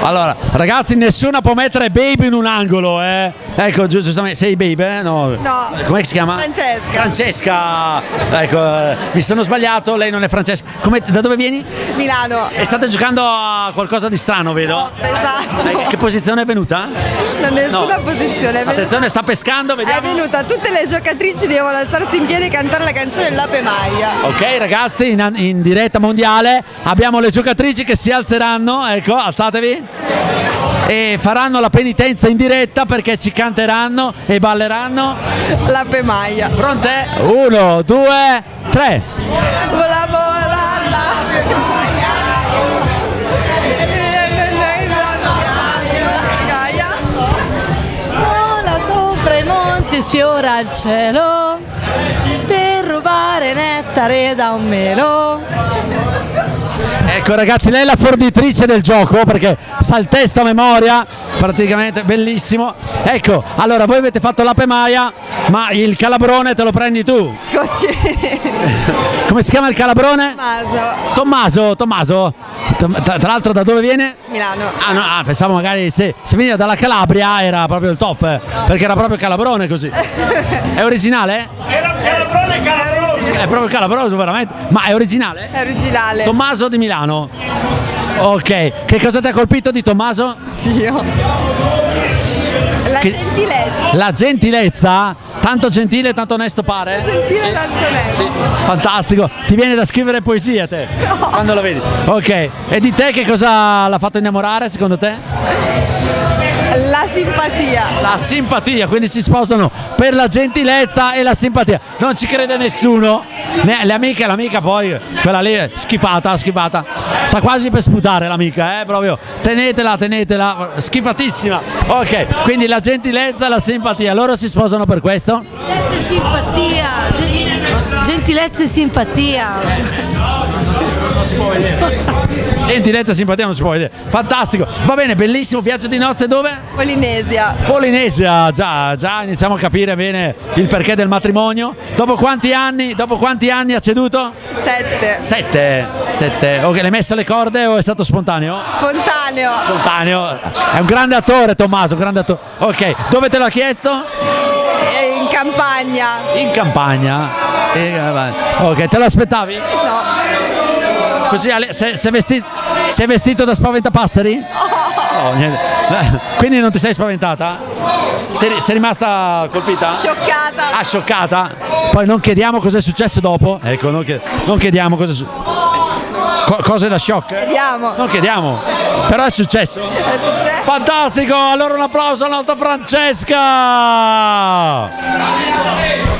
Allora, ragazzi, nessuno può mettere Baby in un angolo, eh? Ecco, giustamente, sei Baby, eh? No. No. Com'è che si chiama? Francesca. Francesca. Ecco, mi sono sbagliato, lei non è Francesca. Da dove vieni? Milano. E state giocando a qualcosa di strano, vedo? Oh, esatto. Che posizione è venuta? Non nessuna No. posizione. Attenzione, sta pescando, È vediamo. venuta, tutte le giocatrici devono alzarsi in piedi e cantare la canzone Lape Maia. Ok ragazzi, in diretta mondiale abbiamo le giocatrici che si alzeranno, ecco, alzatevi, e faranno la penitenza in diretta perché ci canteranno e balleranno. Lape Maia. Pronte? 1, 2, 3. Vola vola la. Vola sopra i monti, sfiora il cielo per rubare nettare da un melo. Ecco ragazzi, lei è la fornitrice del gioco perché sa il testo a memoria, praticamente bellissimo. Ecco, allora voi avete fatto l'Ape Maia, ma il calabrone te lo prendi tu. Come si chiama il calabrone? Tommaso. Tra l'altro da dove viene? Milano. Pensavo magari se veniva dalla Calabria era proprio il top, perché era proprio calabrone così. È originale? Era un calabrone calabroso. È proprio calabroso veramente. Ma è originale? È originale. Tommaso di Milano. Ok, che cosa ti ha colpito di Tommaso? Dio. La gentilezza. La gentilezza? Tanto gentile, tanto onesto pare? Gentile tanto onesto. Sì. Fantastico, ti viene da scrivere poesie te? No. Quando lo vedi? Ok, e di te che cosa l'ha fatto innamorare secondo te? La simpatia. La simpatia, quindi si sposano per la gentilezza e la simpatia. Non ci crede nessuno. Le amiche, l'amica poi, quella lì schifata. Sta quasi per sputare l'amica, proprio. Tenetela, schifatissima. Ok, quindi la gentilezza e la simpatia, loro si sposano per questo? Gentilezza e simpatia. Gentilezza e simpatia. Gentilezza e simpatia non si può vedere. Fantastico, va bene, bellissimo. Viaggio di nozze dove? Polinesia, già iniziamo a capire bene il perché del matrimonio. Dopo quanti anni ha ceduto? 7. Ok, l'hai messo le corde o è stato spontaneo? Spontaneo. È un grande attore Tommaso, grande attore. Ok, dove te l'ha chiesto? In campagna. In campagna? Ok, te lo aspettavi? No. Così sei vestito da spaventapasseri? No, niente. Quindi non ti sei spaventata? Sei rimasta colpita? Scioccata. Scioccata? Poi non chiediamo cosa è successo dopo. Ecco, non chiediamo cosa è successo. Cose da shock? Non chiediamo. Però è successo? È successo. Fantastico! Allora un applauso alla nostra Francesca!